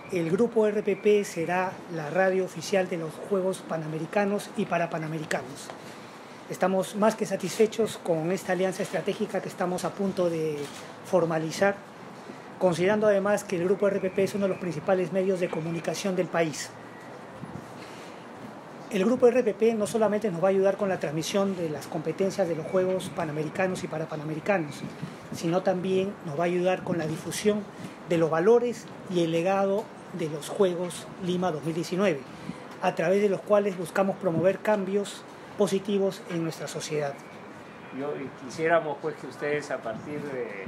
El grupo RPP será la radio oficial de los Juegos Panamericanos y Parapanamericanos. Estamos más que satisfechos con esta alianza estratégica que estamos a punto de formalizar, considerando además que el grupo RPP es uno de los principales medios de comunicación del país. El grupo RPP no solamente nos va a ayudar con la transmisión de las competencias de los Juegos Panamericanos y Parapanamericanos, sino también nos va a ayudar con la difusión de los valores y el legado de los Juegos Lima 2019, a través de los cuales buscamos promover cambios positivos en nuestra sociedad. Quisiéramos pues que ustedes a partir de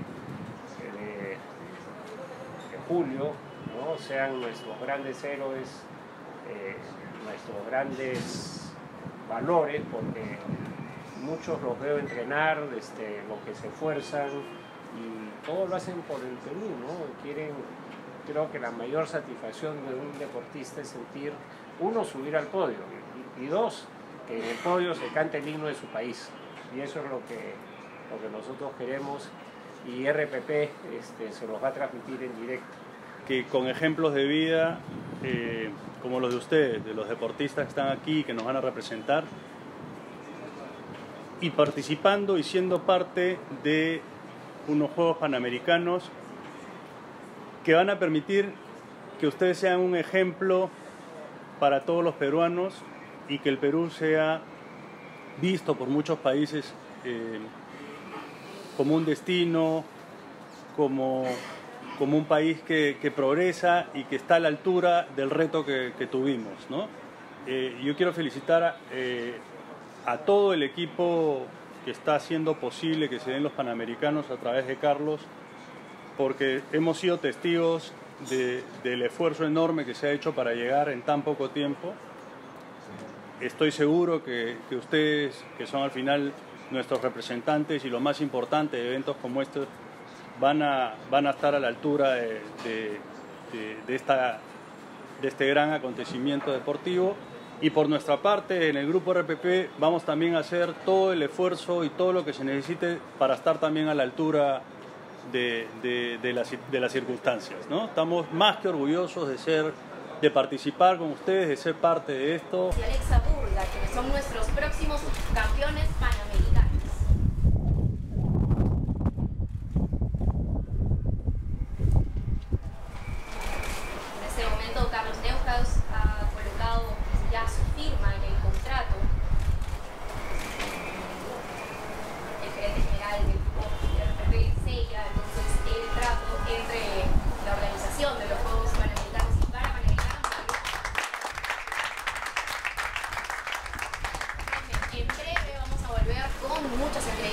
julio, ¿no?, sean nuestros grandes héroes, nuestros grandes valores, porque muchos los veo entrenar, lo que se esfuerzan y todo lo hacen por el Perú, ¿no? Creo que la mayor satisfacción de un deportista es sentir, uno, subir al podio y dos, que en el podio se cante el himno de su país, y eso es lo que nosotros queremos, y RPP se los va a transmitir en directo. Que con ejemplos de vida como los de ustedes, de los deportistas que están aquí, que nos van a representar, y participando y siendo parte de unos Juegos Panamericanos que van a permitir que ustedes sean un ejemplo para todos los peruanos y que el Perú sea visto por muchos países como un destino, como un país que progresa y que está a la altura del reto que tuvimos, ¿no? Yo quiero felicitar a todo el equipo que está haciendo posible que se den los Panamericanos a través de Carlos, porque hemos sido testigos del esfuerzo enorme que se ha hecho para llegar en tan poco tiempo. Estoy seguro que ustedes, que son al final nuestros representantes y lo más importante de eventos como estos, van a estar a la altura de este gran acontecimiento deportivo. Y por nuestra parte, en el grupo RPP, vamos también a hacer todo el esfuerzo y todo lo que se necesite para estar también a la altura de las circunstancias, ¿no? Estamos más que orgullosos de participar con ustedes, de ser parte de esto. Y Alexa Burga, que son nuestros próximos campeones panamericanos. En este momento, Carlos Neuhaus ha colocado ya su firma en el contrato. El gerente general del grupo RPP sella entonces el trato entre la organización de los Juegos Panamericanos y Parapanamericanos. En breve vamos a volver con muchas entrevistas.